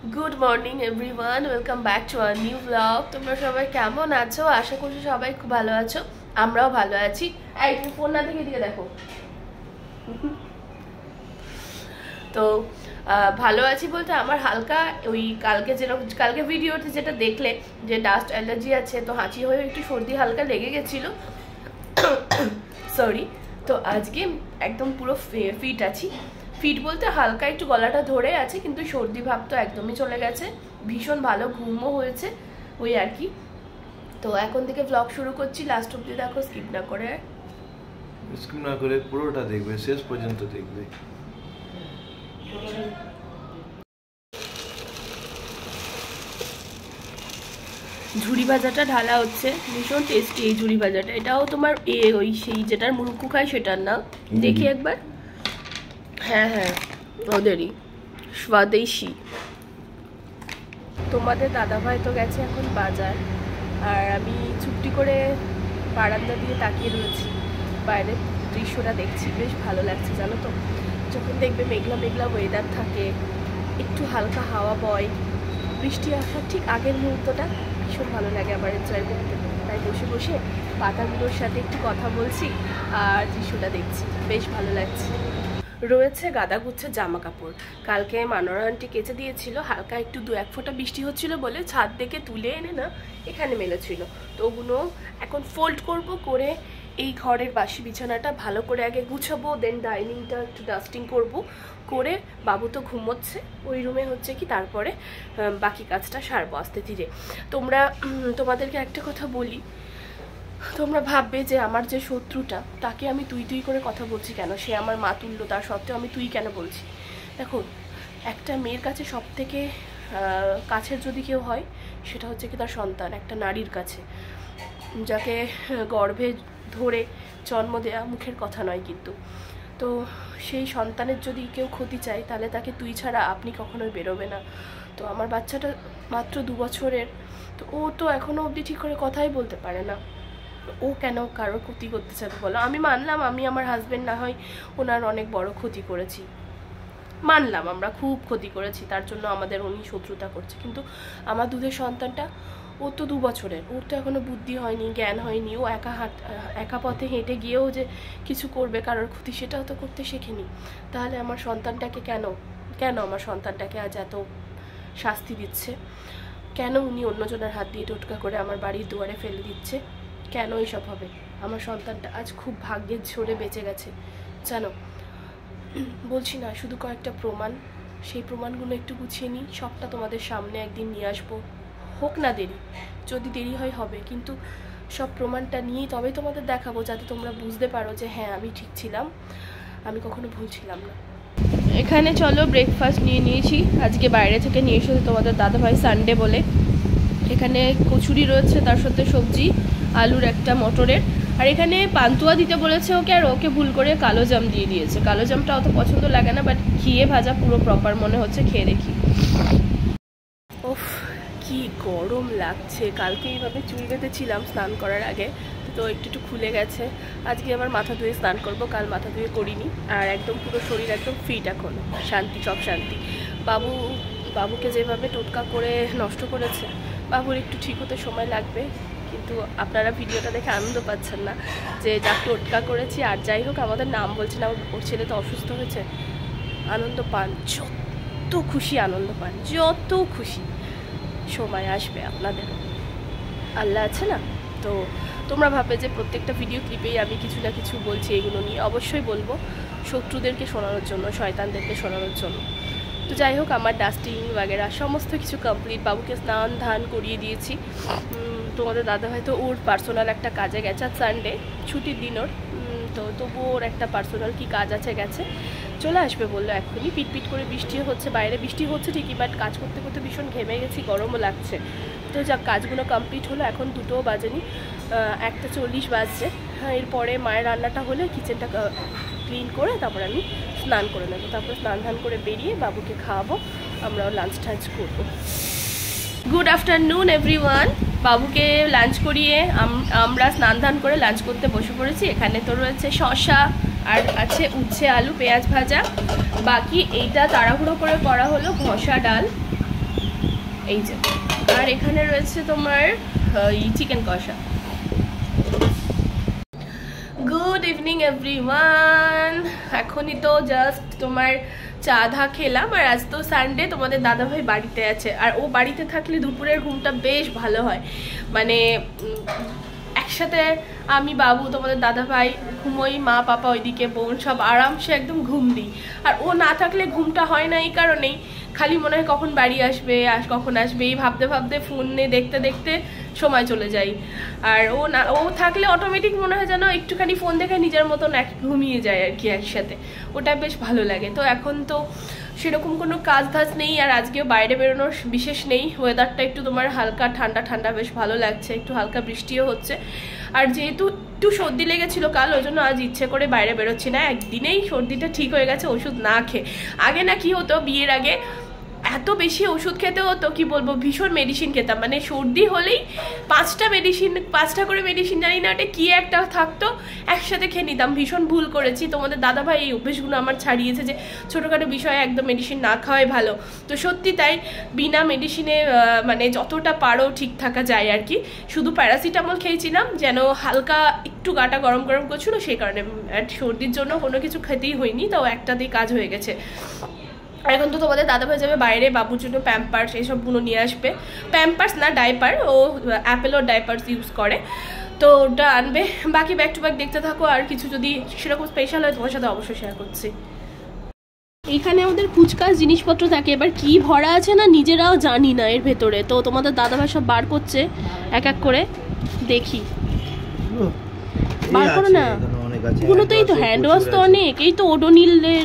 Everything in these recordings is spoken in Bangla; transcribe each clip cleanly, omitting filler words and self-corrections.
Good morning everyone welcome back to our new blog. তোমরা সবাই কেমন আছো? আশা করছি সবাই খুব ভালো আছো, আমরাও ভালো আছি। এই তুমি ফোন না দেখে দিকে দেখো। তো ভালো আছি বলতে আমার হালকা ওই কালকে ভিডিওতে যেটা দেখলে যে ডাস্ট অ্যালার্জি আছে, তো হাঁচি হয়ে একটু সর্দি হালকা লেগে গেছিলো, সরি। তো আজকে একদম পুরো ফিট আছি। ফিট বলতে হালকা একটু গলাটা ধরে আছে, কিন্তু সর্দি ভাব তো একদমই চলে গেছে। ভীষণ ভালো ঘুমও হয়েছে, ওই আর কি। তো এখন থেকে ব্লগ শুরু করছি, লাস্ট অবধি দেখো, স্কিপ না করে পুরোটা দেখবে, শেষ পর্যন্ত দেখবে। ঝুড়ি ভাজাটা ঢালা হচ্ছে, ভীষণ টেস্টি এই ঝুড়ি ভাজাটা। এটাও তোমার ওই সেই যেটার মুরুক্কু খায় সেটার না, দেখি একবার। হ্যাঁ হ্যাঁ, ওদেরই স্বাদেশি। তোমাদের দাদাভাই তো গেছে এখন বাজার, আর আমি চুপটি করে বারান্দা দিয়ে তাকিয়ে রয়েছি, বাইরের দৃশ্যটা দেখছি। বেশ ভালো লাগছে জানো তো, যখন দেখবে মেঘলা মেঘলা ওয়েদার থাকে, একটু হালকা হাওয়া বয়, বৃষ্টি আসার ঠিক আগের মুহূর্তটা ভীষণ ভালো লাগে আমার এনজয় করতে। তাই বসে বসে পাতাগুলোর সাথে একটু কথা বলছি আর দৃশ্যটা দেখছি, বেশ ভালো লাগছে। রয়েছে গাদাগুচ্ছে জামা কাপড়, কালকে মানোরা আন্টি কেচে দিয়েছিল, হালকা একটু 2-1 ফোঁটা বৃষ্টি হচ্ছিল বলে ছাদ থেকে তুলে এনে না এখানে মেলেছিল। তো ওগুলো এখন ফোল্ড করে এই ঘরের বাসি বিছানাটা ভালো করে আগে গুছাবো, দেন ডাইনিংটা একটু ডাস্টিং করে বাবু তো ঘুমোচ্ছে ওই রুমে, হচ্ছে কি তারপরে বাকি কাজটা সারবো আস্তে ধীরে। তোমাদেরকে একটা কথা বলি, তোমরা ভাববে যে আমার যে শত্রুটা তাকে আমি তুই করে কথা বলছি কেন, সে আমার মা তুল্য, তার সত্ত্বেও আমি তুই কেন বলছি। দেখো, একটা মেয়ের কাছে সব থেকে কাছের যদি কেউ হয় সেটা হচ্ছে কি তার সন্তান, একটা নারীর কাছে, যাকে গর্ভে ধরে জন্ম দেয়া মুখের কথা নয় কিন্তু। তো সেই সন্তানের যদি কেউ ক্ষতি চায় তাহলে তাকে তুই ছাড়া আপনি কখনোই বেরোবে না। তো আমার বাচ্চাটা মাত্র 2 বছরের, তো ও তো এখনও অবধি ঠিক করে কথাই বলতে পারে না। ও কেন কারোর ক্ষতি করতে চাবে বলো? আমি মানলাম আমি আমার হাজবেন্ড না হয় ওনার অনেক বড় ক্ষতি করেছি, মানলাম আমরা খুব ক্ষতি করেছি, তার জন্য আমাদের উনি শত্রুতা করছে, কিন্তু আমার দুধের সন্তানটা, ও তো 2 বছরের, ওর তো এখনো বুদ্ধি হয়নি, জ্ঞান হয়নি, ও একা পথে হেঁটে গিয়েও যে কিছু করবে কারোর ক্ষতি, সেটাও তো করতে শেখেনি। তাহলে আমার সন্তানটাকে কেন আমার সন্তানটাকে আজ এত শাস্তি দিচ্ছে? কেন উনি অন্যজনের হাত দিয়ে টোটকা করে আমার বাড়ির দুয়ারে ফেলে দিচ্ছে? কেন এইসব হবে? আমার সন্তানটা আজ খুব ভাগ্যের ঝোরে বেঁচে গেছে জানো। বলছি না, শুধু কয়েকটা প্রমাণ, সেই প্রমাণগুলো একটু গুছিয়ে নিই, সবটা তোমাদের সামনে একদিন নিয়ে আসবো, হোক না দেরি, যদি দেরি হয় হবে, কিন্তু সব প্রমাণটা নিয়েই তবে তোমাদের দেখাবো, যাতে তোমরা বুঝতে পারো যে হ্যাঁ আমি ঠিক ছিলাম, আমি কখনো ভুল ছিলাম না। এখানে চলো ব্রেকফাস্ট নিয়ে নিয়েছি, আজকে বাইরে থেকে নিয়ে এসেছে তোমাদের দাদাভাই সানডে বলে। এখানে কচুরি রয়েছে, তার সাথে সবজি, আলুর একটা, মটরের, আর এখানে পান্তুয়া দিতে বলেছে ওকে, আর ওকে ভুল করে কালো জাম দিয়ে দিয়েছে। কালো জামটা অত পছন্দ লাগে না, বাট ঘিয়ে ভাজা পুরো প্রপার মনে হচ্ছে, খেয়ে দেখি। ওফ, কি গরম লাগছে। কালকে এইভাবে চুল বেঁধেছিলাম স্নান করার আগে, তো একটু খুলে গেছে। আজকে আবার মাথা ধুয়ে স্নান করব, কাল মাথা ধুয়ে করিনি। আর একদম পুরো শরীর একদম ফিট এখন, শান্তি, সব শান্তি। বাবুকে যেভাবে টোটকা করে নষ্ট করেছে, বাবুর একটু ঠিক হতে সময় লাগবে, কিন্তু আপনারা ভিডিওটা দেখে আনন্দ পাচ্ছেন না যে যা টোটকা করেছি। আর যাই হোক, আমাদের নাম বলছে না, ওর ছেলে তো অসুস্থ হয়েছে, আনন্দ পান, যত খুশি আনন্দ পান, যত খুশি, সময় আসবে আপনাদের, আল্লাহ আছে না। তো তোমরা ভাববে যে প্রত্যেকটা ভিডিও ক্লিপেই আমি কিছু না কিছু বলছি, এগুলো নিয়ে অবশ্যই বলবো, শত্রুদেরকে শোনানোর জন্য, শয়তানদেরকে শোনানোর জন্য। তো যাই হোক, আমার ডাস্টিং বাগেরা সমস্ত কিছু কমপ্লিট, বাবুকে স্নান ধান করিয়ে দিয়েছি। তোমাদের দাদাভাই তো ওর পার্সোনাল একটা কাজে গেছে, আর সানডে ছুটির দিন ওর, তো তবুও ওর একটা পার্সোনাল কি কাজ আছে, গেছে, চলে আসবে বললো এক্ষুনি। পিটপিট করে বৃষ্টিও হচ্ছে, বাইরে বৃষ্টি হচ্ছে ঠিকই, বাট কাজ করতে করতে ভীষণ ঘেমে গেছি, গরমও লাগছে। তো যাক, কাজগুলো কমপ্লিট হলো, এখন 2টোও বাজেনি, 1:40 বাজছে। হ্যাঁ, এরপরে মায়ের রান্নাটা হলে কিচেনটা ক্লিন করে তারপর আমি স্নান করে নেবো, তারপর স্নান ধান করে বেরিয়ে বাবুকে খাওয়াবো, আমরাও লাঞ্চ টাঞ্চ করবো। Good afternoon everyone. বাবুকে লাঞ্চ করিয়ে আমরা স্নান ধান করে লাঞ্চ করতে বসে পড়েছি। এখানে তো রয়েছে শসা, আর আছে উচ্ছে আলু পেঁয়াজ ভাজা। বাকি এইটা তাড়াহুড়ো করে করা হলো ঘষা ডাল, এই যে, আর এখানে রয়েছে তোমার চিকেন কষা। Good evening everyone. এখনই তো জাস্ট তোমার চা ধা খেলাম। আর আজ তো সানডে, তোমাদের দাদাভাই বাড়িতে আছে। আর ও বাড়িতে থাকলে দুপুরের ঘুমটা বেশ ভালো হয়, মানে একসাথে আমি, বাবু, তোমাদের দাদাভাই ঘুমোই, মা পাপা ওইদিকে, বোন সব আরামসে একদম ঘুম দিই। আর ও না থাকলে ঘুমটা হয় না এই কারণেই, খালি মনে হয় কখন বাড়ি আসবে, কখন আসবে এই ভাবতে ভাবতে, ফোনে দেখতে দেখতে সময় চলে যায়। আর ও থাকলে অটোমেটিক মনে হয় যেন একটুখানি ফোন দেখে নিজের মতন ঘুমিয়ে যায় আর কি একসাথে, ওটা বেশ ভালো লাগে। তো এখন তো সেরকম কোনো কাজ ধাজ নেই, আর আজকেও বাইরে বেরোনোর বিশেষ নেই। ওয়েদারটা একটু তোমার হালকা ঠান্ডা ঠান্ডা, বেশ ভালো লাগছে, একটু হালকা বৃষ্টিও হচ্ছে। আর যেহেতু একটু সর্দি লেগেছিল কাল, ওই জন্য আজ ইচ্ছে করে বাইরে বেরোচ্ছি না। একদিনেই সর্দিটা ঠিক হয়ে গেছে ওষুধ না খেয়ে। আগে না কি হতো, বিয়ের আগে এত বেশি ওষুধ খেতে হতো, কি বলবো, ভীষণ মেডিসিন খেতাম। মানে সর্দি হলেই 5টা করে মেডিসিন, জানি না এটা কি একটা থাকতো, একসাথে খেয়ে নিতাম। ভীষণ ভুল করেছি। তোমাদের দাদাভাই এই অভ্যেসগুলো আমার ছাড়িয়েছে, যে ছোটোখাটো বিষয়ে একদম মেডিসিন না খাওয়াই ভালো। তো সত্যি তাই, বিনা মেডিসিনে মানে যতটা পারো ঠিক থাকা যায় আর কি। শুধু প্যারাসিটামল খেয়েছিলাম, যেন হালকা একটু গাটা গরম গরম করছিল, সেই কারণে। সর্দির জন্য কোনো কিছু খেতেই হয়নি, তাও একটাতেই কাজ হয়ে গেছে। এখন তো তোমাদের দাদাভাই যাবে বাইরে, বাবুর জন্য প্যাম্পার্স এইসবগুলো নিয়ে আসবে। প্যাম্পার্স না, ডাইপার, ও অ্যাপেলোর ডাইপার্স ইউজ করে, তো ওটা আনবে। বাকি ব্যাক টু ব্যাক দেখতে থাকো, আর কিছু যদি সেরকম স্পেশাল হয় তোমার সাথে অবশ্যই শেয়ার করছি। এখানে আমাদের কুচকাচ জিনিসপত্র থাকে, এবার কি ভরা আছে না নিজেরাও জানি না এর ভেতরে। তো তোমাদের দাদাভাই সব বার করছে এক এক করে, দেখি। বার করো না, এগুলো তো এই তো হ্যান্ড ওয়াশ তো অনেক, এই তো ওডোনিলের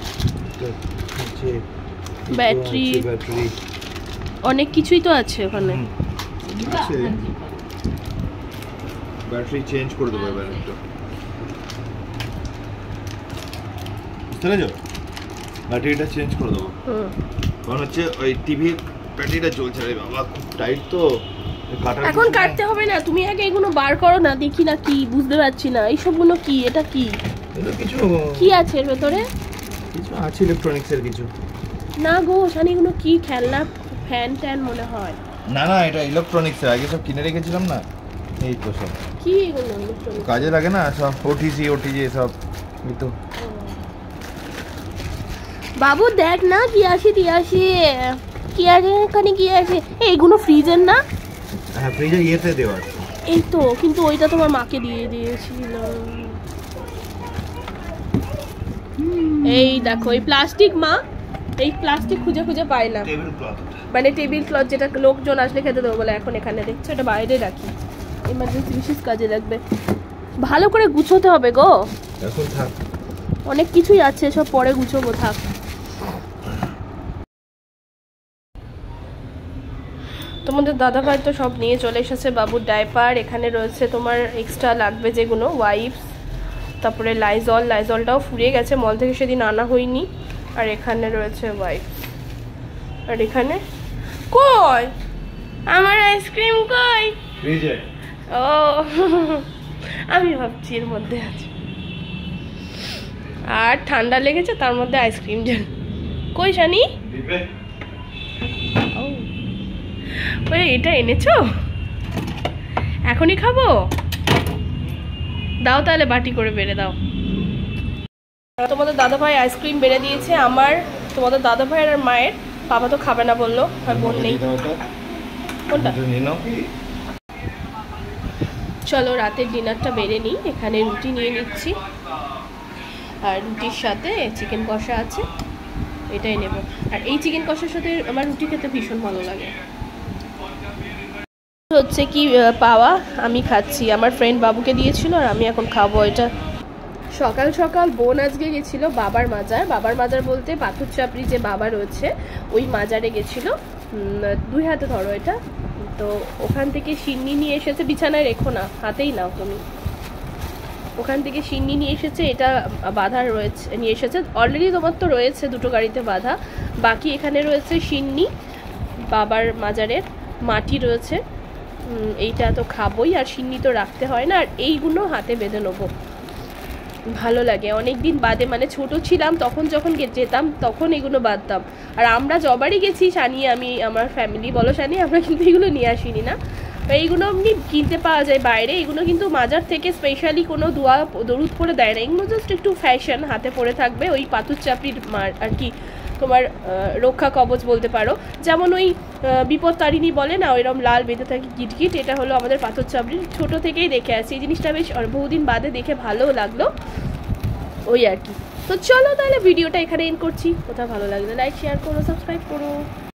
ব্যাটারি, অনেক কিছুই তো আছে ওখানে। ব্যাটারি চেঞ্জ করে দেবো এবার একটু, বুঝতে পেরেছো? ব্যাটারিটা চেঞ্জ করে দেবো, কারণ হচ্ছে ওই টিভির ব্যাটারিটা চলছে। রে বাবা, খুব টাইট তো। এখন কাটতে হবে না, তুমি আগে এগুলো বার করো না, দেখি না কি, বুঝতে পারছি না এইসবগুলো কি। এটা কি, কিছু কি আছে এর ভেতরে? কিছু আছে ইলেকট্রনিক্সের কিছু। না গো শানি, এগুলো কি খেলনা, ফ্যান ট্যান মনে হয়। না না, এটা ইলেকট্রনিক্সের, আগে সব কিনে রেখেছিলাম না, এই তো সব। কি এগুলো ইলেকট্রনিক্স? কাজে লাগে না সব, ওটিজি সব। এই তো বাবু দেখ না কি আছে, কি আছে, কি আছে এখানে, কি আছে? এইগুলো ফ্রিজের না? হ্যাঁ, ফ্রিজে ইয়েতে দেওয়া আছে। এই তো, কিন্তু ওইটা তোমার মাকে দিয়ে দিয়েছিল। এই দেখো, এই প্লাস্টিক, মা এই প্লাস্টিক খুঁজে খুঁজে পায় না, টেবিল ক্লথ, মানে টেবিল ক্লথ, যেটা লোকজন আসলে খেতে দেবো বলে এখন এখানে দেখছো, এটা বাইরে রাখি, এমার্জেন্সি বিশেষ কাজে লাগবে। ভালো করে গুছোতে হবে গো, এখন থাক, অনেক কিছুই আছে, সব পরে গুছোবো, থাক। তোমাদের দাদাভাই তো সব নিয়ে চলে এসেছে। বাবুর ডাইপার, এখানে রয়েছে তোমার এক্সট্রা লাগবে যেগুলো, ওয়াইপস, তারপরে লাইজলটাও ফুরিয়ে গেছে, মল থেকে সেদিন আনা হয়নি। আর এখানে রয়েছে ওয়াইপস। আর এখানে কই আমার আইসক্রিম, কই? ফ্রিজে। ও আমি ভাবছি এর মধ্যে আছে। আর ঠান্ডা লেগেছে, তার মধ্যে আইসক্রিম যেন, কই শানি? ওই এটা এনেছো, এখনই খাবো? দাও তাহলে, বাটি করে বেড়ে দাও। তোমাদের দাদাভাই আইসক্রিম বেড়ে দিয়েছে আমার, তোমাদের দাদাভাইয়ের আর মায়ের। বাবা তো খাবে না বললো, আর বোন নেই। কোনটা? চলো রাতের ডিনারটা বেড়ে নিই। এখানে রুটি নিয়ে নিচ্ছি, আর রুটির সাথে চিকেন কষা আছে, এটাই নেব। আর এই চিকেন কষার সাথে আমার রুটি খেতে ভীষণ ভালো লাগে। হচ্ছে কি পাওয়া, আমি খাচ্ছি, আমার ফ্রেন্ড বাবুকে দিয়েছিল, আর আমি এখন খাবো এটা। সকাল সকাল বোন আজকে গেছিলো বাবার মাজার বলতে পাথর চাপড়ি যে বাবা রয়েছে, ওই মাজারে গেছিলো। 2 হাতে ধরো এটা, তো ওখান থেকে সিন্নি নিয়ে এসেছে, বিছানায় রেখো না, হাতেই নাও তুমি। ওখান থেকে সিন্নি নিয়ে এসেছে, এটা বাঁধা রয়েছে, নিয়ে এসেছে অলরেডি, তোমার তো রয়েছে 2টো গাড়িতে বাঁধা, বাকি এখানে রয়েছে সিন্নি, বাবার মাজারের মাটি রয়েছে, এইটা তো খাবোই, আর সিন্নি তো রাখতে হয় না। আর এইগুলো হাতে বেঁধে নেবো, ভালো লাগে। অনেক দিন বাদে, মানে ছোট ছিলাম তখন যখন যেতাম তখন এগুলো বাঁধতাম। আর আমরা যবারই গেছি শানি, আমি আমার ফ্যামিলি বলো শানি, আমরা কিন্তু এগুলো নিয়ে আসিনি না। এইগুলো এমনি কিনতে পাওয়া যায় বাইরে, এগুলো কিন্তু মাজার থেকে স্পেশালি কোনো দরুদ করে দেয় না, এগুলো জাস্ট একটু ফ্যাশন, হাতে পরে থাকবে, ওই পাথর চাপড়ির আর কি তোমার রক্ষা কবচ বলতে পারো। যেমন ওই বিপদ তারিণী বলে না, ওইরকম লাল বেঁধে থাকে গিটগিট, এটা হলো আমাদের পাথর চাপড়ির, ছোটো থেকেই দেখে আসছি। এই জিনিসটা বেশ বহুদিন বাদে দেখে ভালোও লাগলো, ওই আর কি। তো চলো তাহলে ভিডিওটা এখানে এন্ড করছি। কোথাও ভালো লাগলে লাইক শেয়ার করো, সাবস্ক্রাইব করো।